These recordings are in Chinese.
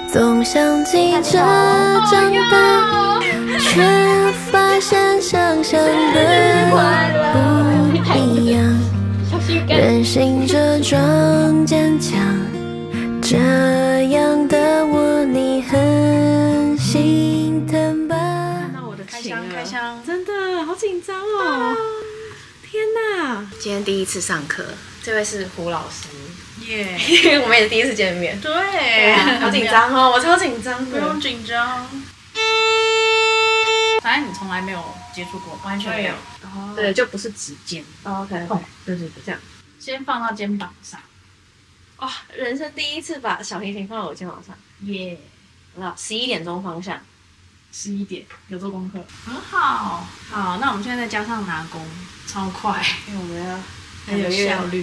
总想急着长大，却发现想象的不一样。任性这装坚强，这样的我你很心疼吧？ 看到我的开箱，开箱，真的好紧张哦！天哪！今天第一次上课，这位是胡老师。耶！因为我们也是第一次见面。对，好紧张哦，我超紧张的。不用紧张。 反正你从来没有接触过，完全没有。 哦， 对，就不是指尖。 OK， 对，这样，先放到肩膀上。 哇，人生第一次把小提琴放到我肩膀上。 耶！ 我知道11点钟方向。 11点有做功课，很好。好，那我们现在再加上拿弓，超快， 因为我们要很有效率。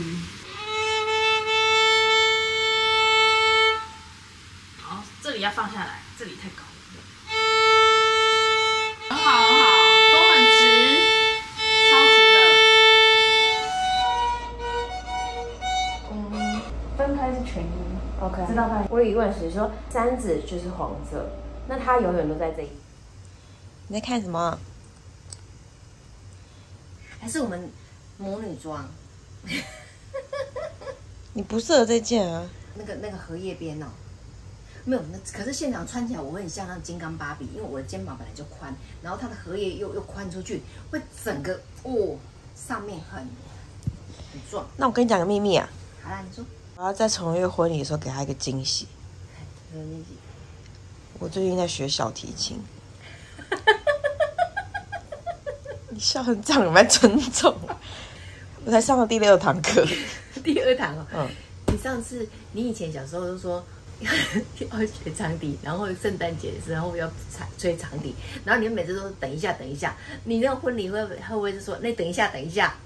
好，这里要放下来，这里太高了。很好，很好，都很直，超直的。 分开是全音。OK， 知道吧？我有疑问是说三子就是黄色，那它永远都在这里。你在看什么？还是我们魔女装？你不适合这件啊。那个荷叶边哦，没有，可是现场穿起来我会很像那金刚芭比，因为我的肩膀本来就宽，然后它的荷叶又宽出去，会整个上面很壮。那我跟你讲个秘密啊。好啦，你说。我要在崇月婚礼的时候给他一个惊喜。什么惊喜？我最近在学小提琴。你笑成这样，有蛮尊重。我才上了第6堂课。第2堂哦。嗯。你以前小时候都说要学长笛，然后圣诞节的时候要吹长笛，然后你们每次都是等一下等一下。你那个婚礼会不会是说那等一下等一下？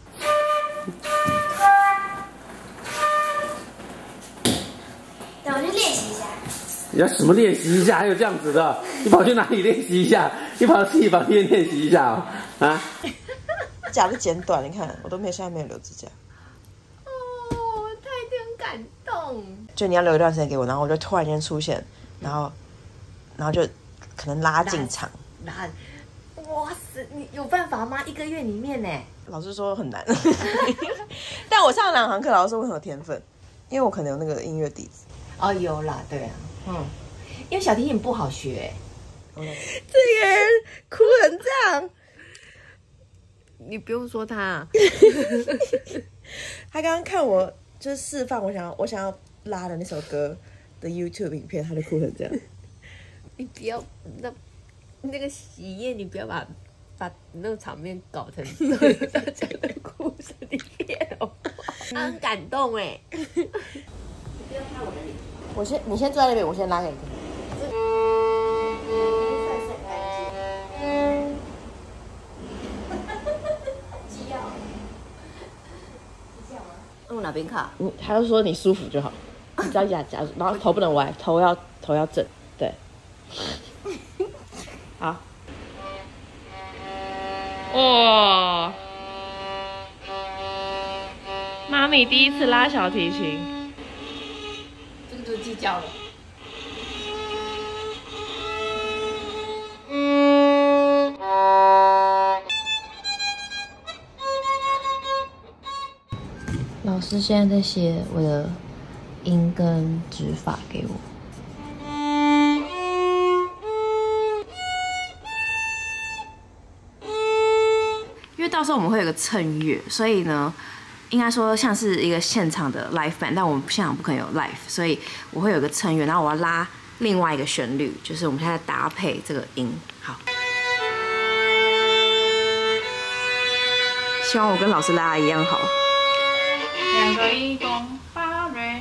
那我去练习一下。 你要什么练习一下？还有这样子的？你跑去哪里练习一下？你跑到自己房间练习一下哦？啊？ 甲都剪短，你看我都现在没有留指甲。哦，太感动。就你要留一段时间给我，然后我就突然间出现，然后就可能拉进场。哇塞，你有办法吗？1个月里面呢？老师说很难，但我上了2堂课，老师说我很有天分，因为我可能有那个音乐底子。哦，有啦，对啊，因为小提琴不好学。这个人哭成这样，你不用说他。他刚刚看我就是示范我想要拉的那首歌的 YouTube 影片，他就哭成这样。你不要那个喜宴，你不要把那个场面搞成大家的哭成一片哦。他很感动哎。你不要拍我的脸。你先坐在那边，我先拉给你听。用哪边卡？他就说你舒服就好，你只要压，然后头不能歪，头要正，对。好。 哇！妈咪第一次拉小提琴， 这个就是计较了。老师现在在写我的音跟指法给我。因为到时候我们会有个衬乐，所以呢，应该说像是一个现场的 live band， 但我们现场不可能有 live， 所以我会有个衬乐，然后我要拉另外一个旋律，就是我们现在搭配这个音。好，希望我跟老师拉的一样好。 2个1弓8瑞。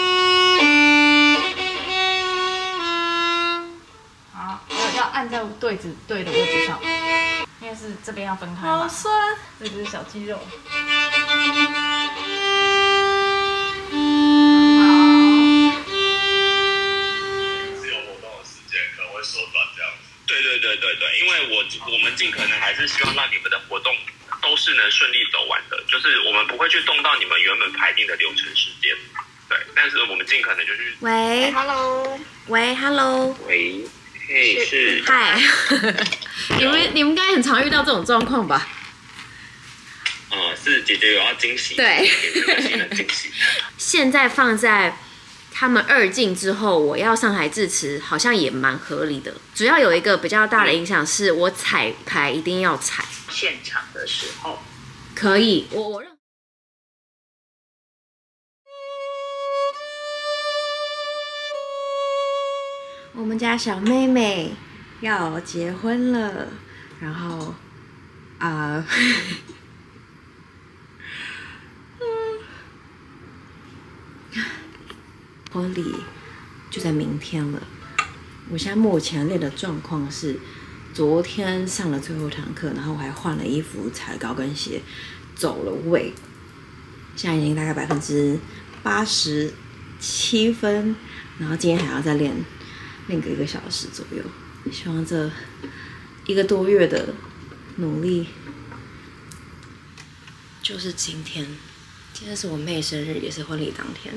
好，要按在对的位置上。应该是这边要分开吧。好酸，这只是小肌肉。 自由活动的时间可能会缩短这样子。对，因为我们尽可能还是希望让你们的活动都是能顺利走完的，就是我们不会去动到你们原本排定的流程时间。对，但是我们尽可能就是。 喂 ，Hello。 喂 ，Hello。 喂，嘿，是。 嗨。你们应该很常遇到这种状况吧？ 是姐姐有要惊喜， 对， 给这个新人惊喜。 现在放在他们2进之后，我要上台致辞，好像也蛮合理的。主要有一个比较大的影响是，我彩排一定要踩。 现场的时候可以，我让。我们家小妹妹要结婚了，然后婚礼就在明天了。我现在目前练的状况是，昨天上了最后一堂课，然后我还换了衣服、踩了高跟鞋，走了位。现在已经大概87分，然后今天还要再练个1个小时左右。希望这1个多月的努力，就是今天。今天是我妹生日，也是婚礼当天。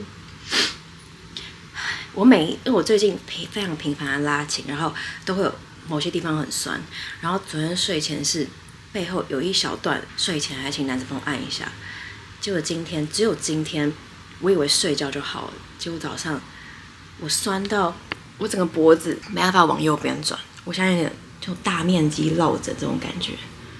因为我最近非常频繁的拉琴，然后都会有某些地方很酸。然后昨天睡前是背后有一小段，睡前还请男生帮我按一下。结果只有今天，我以为睡觉就好了，结果早上我酸到我整个脖子没办法往右边转，我现在有点就大面积落枕这种感觉。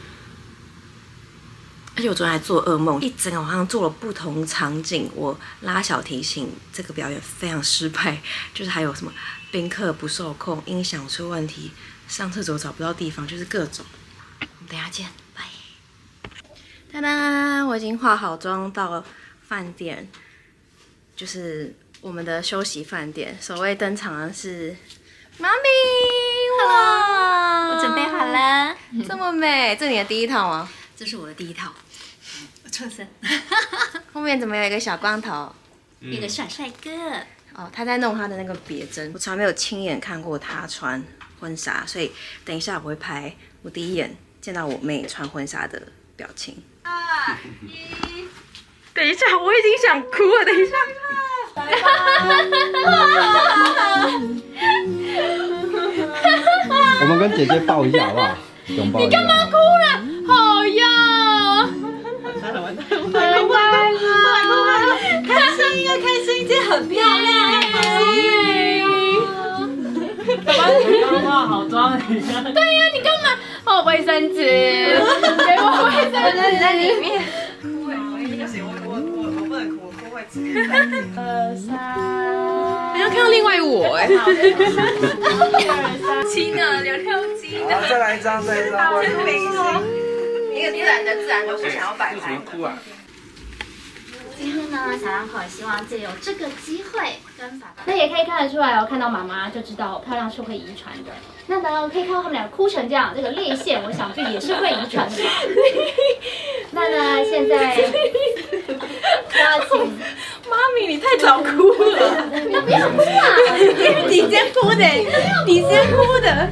而且我昨天还做噩梦，一整个晚上做了不同场景。我拉小提琴这个表演非常失败，就是还有什么宾客不受控、音响出问题、上厕所找不到地方，就是各种。我们等一下见，拜。哒哒，我已经化好妆到饭店，就是我们的休息饭店。首位登场的是妈咪 ，Hello， 我准备好了， 这么美，这是你的第一套吗？ 这是我的第一套。出身， 后面怎么有一个小光头？ 一个帅哥。 哦，他在弄他的那个别针。我从来没有亲眼看过他穿婚纱，所以等一下我会拍我第一眼见到我妹穿婚纱的表情。2、1，等一下，我已经想哭了。等一下， 我们跟姐姐抱一下好不好？拥抱一下。 你干嘛哭了？好呀！开心，今天很漂亮，好美哦！ 爸爸，你刚化好妆，你看。 对呀，你干嘛？哦，卫生纸，给我卫生纸在里面。 我一定不行，我不能哭，我哭会直接3、 你要看到另外我哎。 鸡呢？有跳鸡的。 好，再来一张，真明星。 一个自然的，不想要摆拍。 哭啊！ 今天呢，小两口希望借由这个机会跟爸爸，那也可以看得出来哦，看到妈妈就知道漂亮是会遗传的。那呢，可以看到他们俩哭成这样，这个泪腺，我想这也是会遗传的吧。那呢，现在要请妈咪，你太早哭了， 你不要哭啊！ 你先哭的，你先哭的。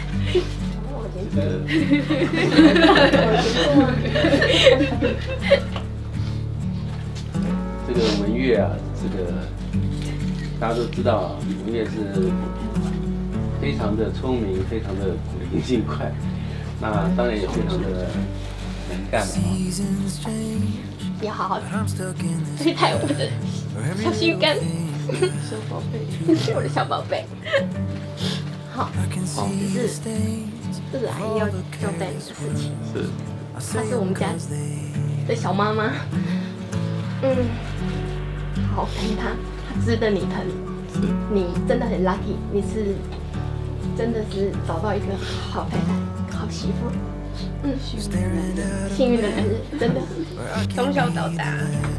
这个文月啊，这个大家都知道啊，文月是非常的聪明，非常的古灵精怪，那当然也非常的能干啊。 你要好好对待我的小心肝，小宝贝，是我的小宝贝。好，这个阿姨要交代的事情， 是， 她是我们家的小妈妈。好疼她，她值得你疼。你真的很 lucky， 你是真的是找到一个好太太、好媳妇。幸运的男人，真的。从小到大，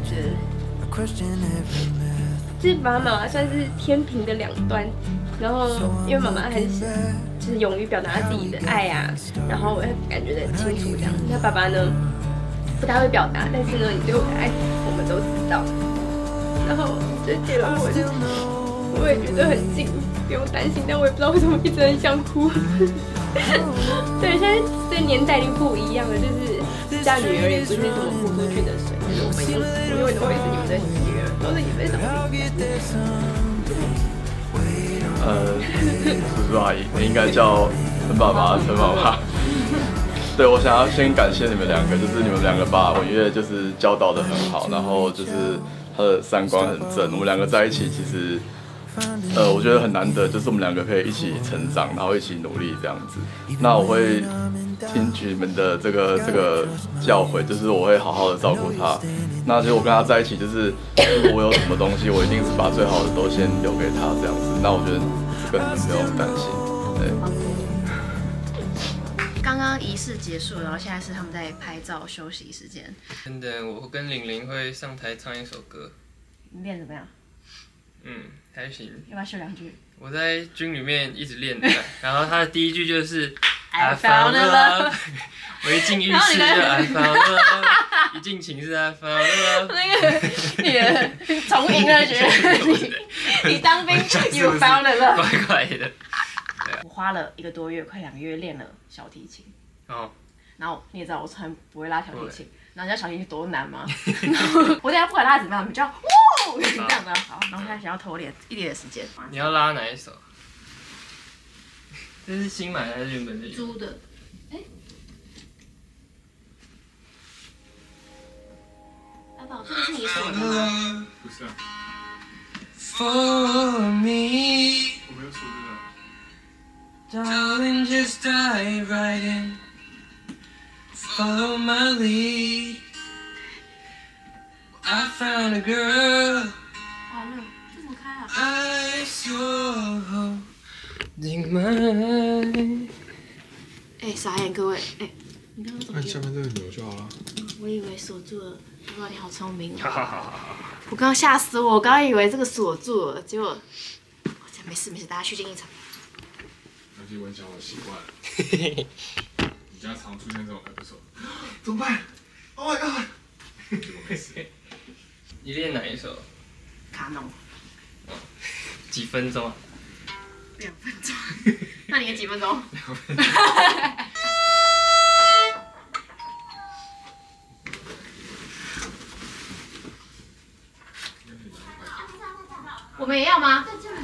就是爸爸妈妈算是天平的两端。然后，因为妈妈很就是勇于表达自己的爱啊，然后我会感觉得很清楚这样。那爸爸呢，不太会表达，但是呢，你对我的爱我们都知道。然后就结了婚，我也觉得很近，不用担心。但我也不知道为什么一直很想哭。对，现在这年代已经不一样了，就是家女儿也不是什么泼出去的水，就是我永远都会是你们的女儿，都是你们的小弟。 叔叔阿姨，应该叫陈爸爸、陈妈妈。对，我想要先感谢你们两个，就是你们两个把文月就是教导得很好，然后就是他的三观很正。我们两个在一起，其实我觉得很难得，就是我们两个可以一起成长，然后一起努力这样子。那我会听取你们的这个教诲，就是我会好好的照顾他。那其实我跟他在一起，就是如果我有什么东西，我一定是把最好的都先留给他这样子。那我觉得这个你们不用担心，对。 刚刚仪式结束，然后现在是他们在拍照休息时间。 真的，我跟玲玲会上台唱一首歌。 你练怎么样？ 还行。 要不要秀2句？ 我在军里面一直练的，然后他的第一句就是 I found love， 我一进浴室就 I found love， 一进寝室 I found love。 那个你的从营了觉得你当兵 you found love， 怪怪的。 我花了1个多月，快2个月练了小提琴。然后你也知道我从来不会拉小提琴，然后你知道小提琴多难吗？我等下不管拉怎么样，你就要呜这样子好。然后现在想要偷练一点的时间。 你要拉哪一首？这是新买的还是原本的？ 租的。阿宝，这个是你锁的吗？ 不是啊。 For me， 我没有锁这个。 Darling, just dive right in. Follow my lead. I found a girl. 完了，这怎么开啊 I saw holding mine. 傻眼各位，你刚刚怎么？ 按下面这个钮就好了。 我以为锁住了，哇，你好聪明哦！我刚刚吓死我，我刚刚以为这个锁住了，结果没事，大家虚惊一场。 其实我讲我习惯了，你家常出现这种还不错，怎么办 ？Oh my god！ 结果没事。 你练哪一首？ 卡农。 几分钟啊 ？2分钟。那你练几分钟？2分钟。我们也要吗？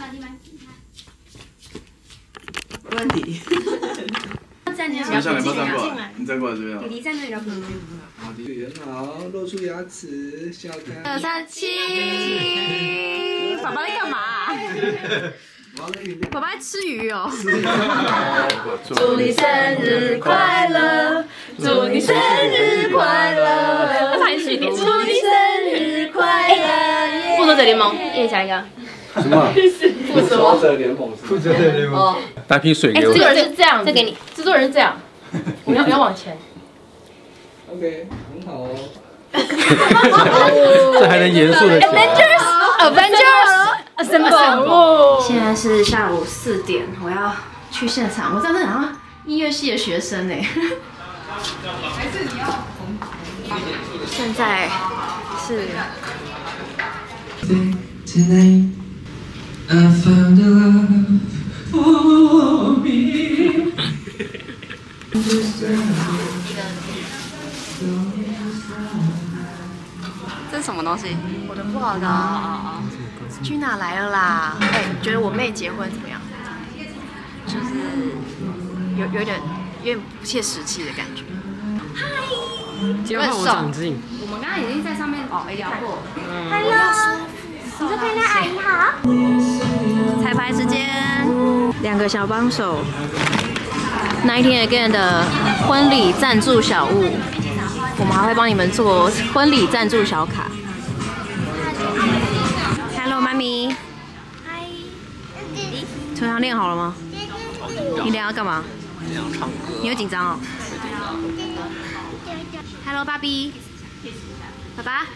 问题。站你要进来。 你站过来这边。 弟弟站那里比较平均。 好，弟弟很好，露出牙齿，笑开。 2、3、7。爸爸在干嘛？爸爸在吃鱼哦。祝你生日快乐，祝你生日快乐。再一点。祝你生日快乐。复仇者联盟，叶想一个。 什么？ 复仇者联盟。复仇者联盟。哦。带瓶水给我。 这个人是这样，再给你。制作人是这样，我们要往前。 OK， 很好哦。 这还能严肃的讲。 Avengers Assemble。现在是下午4点，我要去现场。我真的好像音乐系的学生哎。还是你要现在是。 Tonight I found a love for me. 这是什么东西？我的不好的。Gina 来了啦！觉得我妹结婚怎么样？就是有点不切实际的感觉。嗨， 结果我长进。 我们刚刚已经在上面聊过。 Hello， 你说佩娜阿姨好。彩排时间，2个小帮手。19 Again 的婚礼赞助小物，我们还会帮你们做婚礼赞助小卡。Hello， 妈咪。嗨。陈翔练好了吗？你等下要干嘛？ 这样唱歌。 你会紧张哦。Hello， 爸比。爸爸。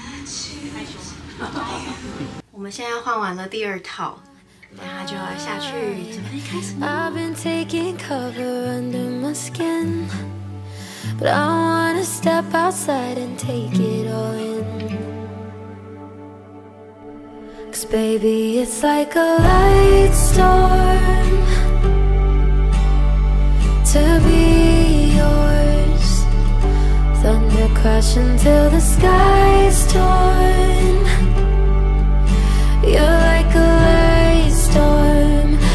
我们现在换完了第2套。等下就要下去准备开始。I've been taking cover under my skin, but I wanna step outside and take it all in. 'Cause baby, it's like a light storm to be yours. Thunder crashing till the sky's torn. You're like a storm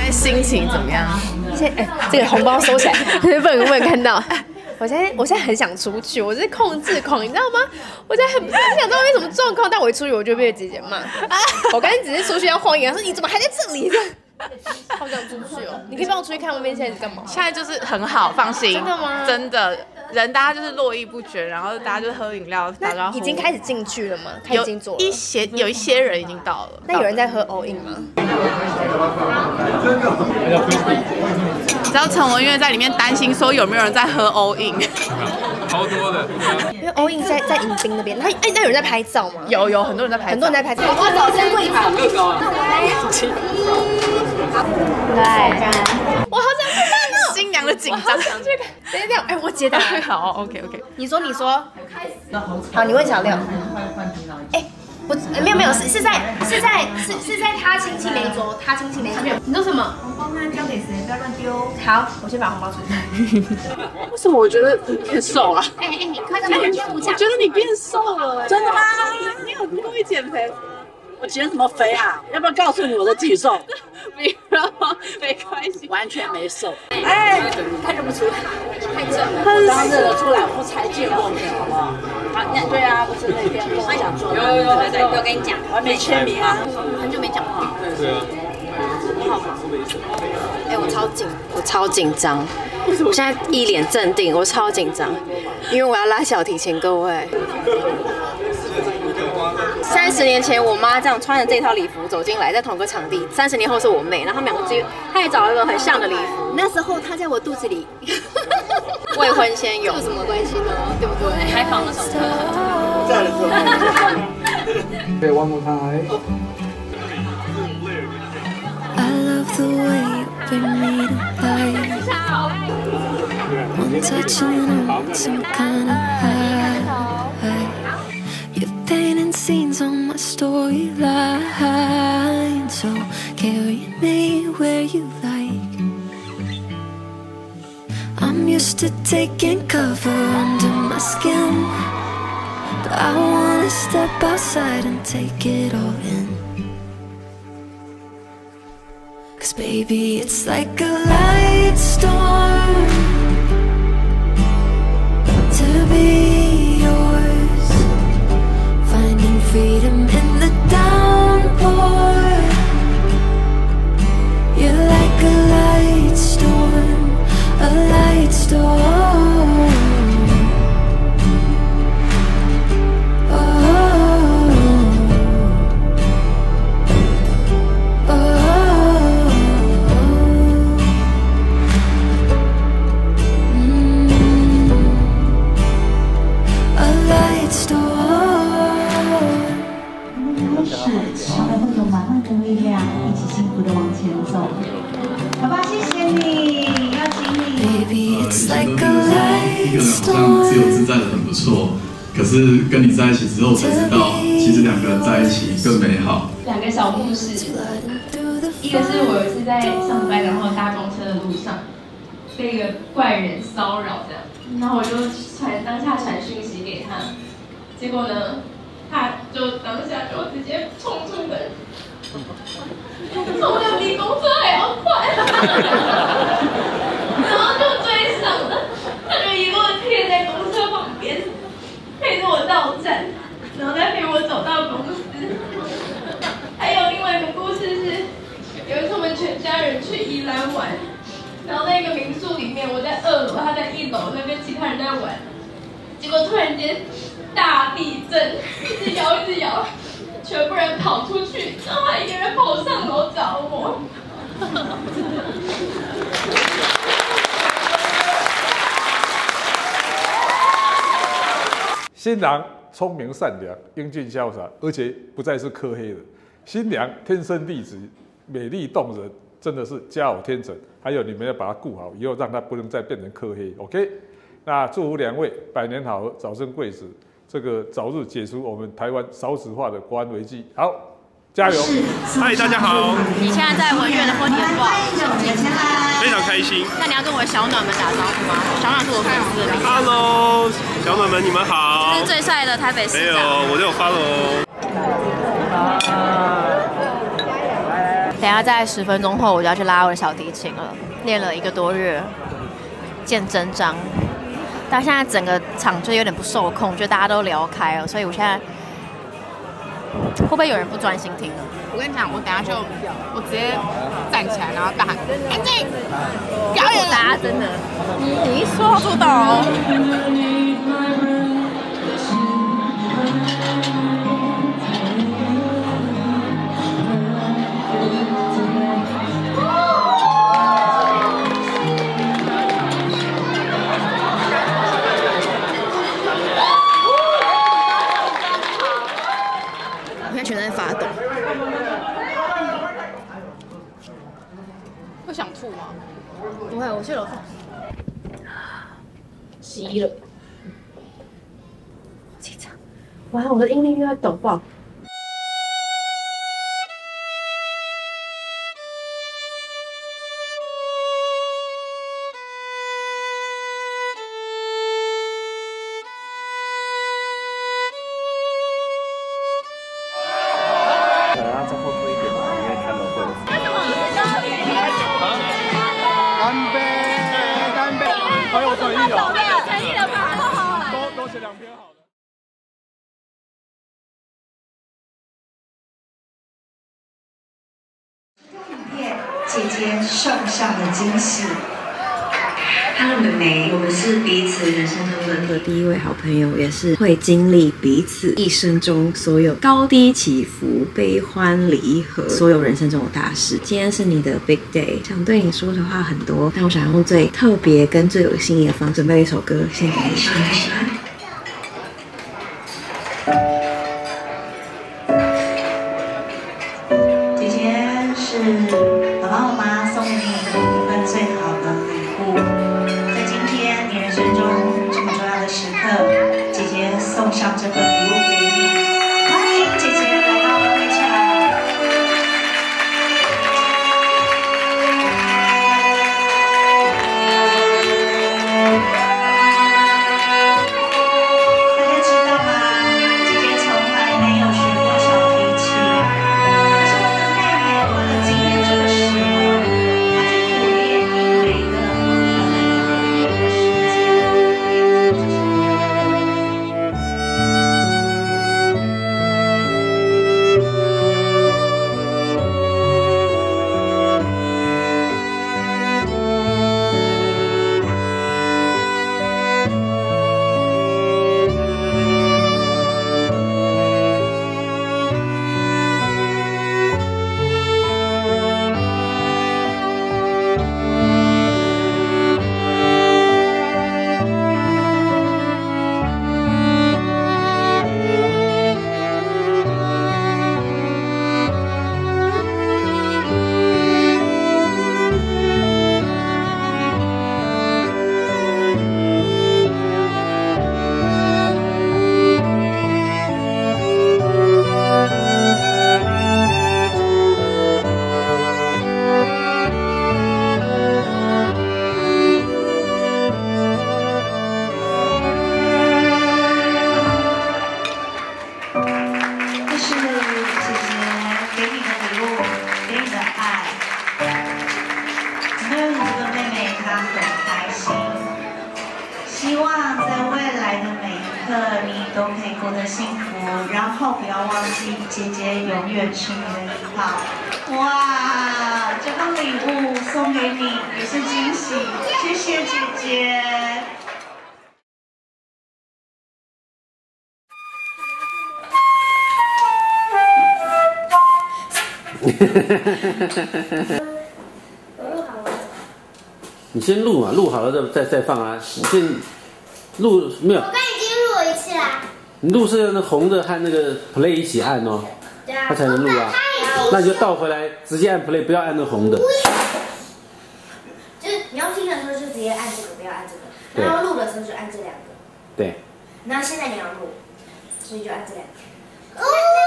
在心情怎么样？ 这个红包收起来，不能看到。我现在很想出去，我是控制狂，你知道吗？我现在很想知道为什么状况，但我一出去我就被姐姐骂。我刚才只是出去要晃眼，说你怎么还在这里？好想出去哦！你可以帮我出去看外面现在是干嘛？ 现在就是很好，放心。 真的吗？ 真的，人大家就是络绎不绝，然后大家就喝饮料打招呼。 已经开始进去了吗？开始进座了。 有一些人已经到了。 那有人在喝 all in 吗？ 你知道陈文月在里面担心说有没有人在喝 all in， 超多的。 因为 all in 在迎宾那边，那有人在拍照吗？ 有很多人在拍照， 很多人在拍照。我早先跪好。来，我好想去看哦！ 新娘的紧张， 这个等一下，哎，我解答。 好 ，OK。 你说，好，你问小六。哎，不，没有，是在他亲戚那一桌，他亲戚那一桌。你说什么？红包呢？交给谁？不要乱丢。好，我先把红包存下。 为什么我觉得你变瘦了？ 你快点，我觉得你变瘦了。真的吗？你有故意减肥？我减什么肥啊？要不要告诉你我的体重？ 没关系， 完全没瘦。哎，看得不出来，太正了。我刚认得出来，我才见过面，好不好？好，对啊，不是那天跟我讲说，有跟你讲，我还没签名啊， 很久没讲话。 对啊。 哎，我超紧张。我现在一脸镇定，我超紧张，因为我要拉小提琴，各位。30年前，我妈这样穿着这套礼服走进来，在同个场地。30年后是我妹，然后他们两个她也找了一个很像的礼服。那时候她在我肚子里，未婚先有，这有什么关系呢？对不对？开房的时候。 在的时候。对，one more time。 I love the way you bring me to life. One touch and I'm some kind of high. You're painting scenes on my storyline, so carry me where you like. I'm used to taking cover under my skin, but I wanna step outside and take it all in. 'Cause baby, it's like a light storm to be yours, finding freedom in the downpour. You're like a light storm, a light storm. Baby, it's like a light storm. 一个人好像自由自在的很不错，可是跟你在一起之后才知道，其实两个人在一起更美好。 2个小故事，一个是我有一次在上班，然后搭公车的路上被一个怪人骚扰这样，然后我就当下传讯息给他，结果呢，他就当下就直接冲出门，冲得比公车还要快，然后就追上了，他就一路贴在公车旁边，陪着我到站，然后再陪我走到公司。还有另外一个故事是，有一次我们全家人去宜兰玩，然后那个民宿里面，我在2楼，他在1楼，那跟其他人在玩，结果突然间大地震，一直摇，全部人跑出去，然后他一个人跑上楼找我。 新郎聪明善良、英俊潇洒，而且不再是科黑的。新娘天生丽质、美丽动人，真的是佳偶天成。还有你们要把她顾好，以后让她不能再变成科黑。OK， 那祝福2位百年好合，早生贵子，这个早日解除我们台湾少子化的国安危机。好，加油！ 嗨，大家好。 你现在在文苑的婚礼很不好？ 非常开心。 那你要跟我的小暖们打招呼吗？小暖是我粉丝的名字。 Hello， 小暖们，你们好。 这是最帅的台北市长。 没有，我都有 follow。 等一下在10分钟后我就要去拉我的小提琴了，练了1个多月，见真章。但现在整个场就有点不受控，就大家都聊开了，所以我现在会不会有人不专心听呢？ 我跟你讲，我等下就我直接站起来，然后大喊安静，表演啦！真的，你一说到做到哦。 全在发抖。 会想吐吗？ 不会，我去楼上洗衣了。 紧张，哇，我的音力又要抖爆。 姐姐送上的惊喜。他们的美，我们是彼此人生中的第一位好朋友，也是会经历彼此一生中所有高低起伏、悲欢离合，所有人生中的大事。今天是你的 big day， 想对你说的话很多，但我想用最特别跟最有心意的方式准备一首歌献给你，希望你喜欢。姐姐是爸爸妈妈送给你的一份最好的礼物，在今天你人生中这么重要的时刻，姐姐送上这份礼物给你，欢迎姐姐来到会场。大家知道吗？姐姐从来没有学过小提琴，可是我的妹妹为了纪念这个时刻，她去苦练音乐的时都可以过得幸福，然后不要忘记，姐姐永远是你的依靠。哇，这份礼物送给你也是惊喜，谢谢姐姐。 你先录嘛，录好了再放啊。你先录没有？ 我刚已经录了一次啦。 你录是那红的和那个 play 一起按哦，它才能录啊。那你就倒回来，直接按 play， 不要按那红的。 就是你要听的时候就直接按这个，不要按这个。然后录的时候就按这两个。 对。 那现在你要录，所以就按这两个。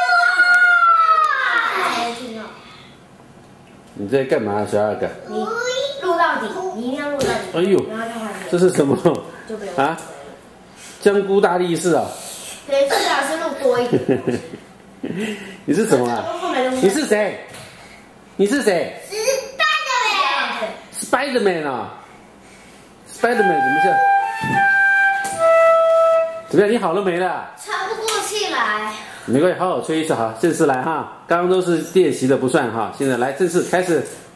才听哦。 你在干嘛，小二哥？ 你录到底，你一定要录到底。 哎呦，这是什么啊？香菇大力士啊！ 对，最好是录多一点。 你是什么啊？你是谁？ 你是谁？ 是 Spiderman。 Spiderman 啊 ，Spiderman 怎么像？怎么样？你好了没啦？ 喘不过气来。 没关系，好好吹一次哈，正式来哈。刚刚都是练习的不算哈，现在来正式开始。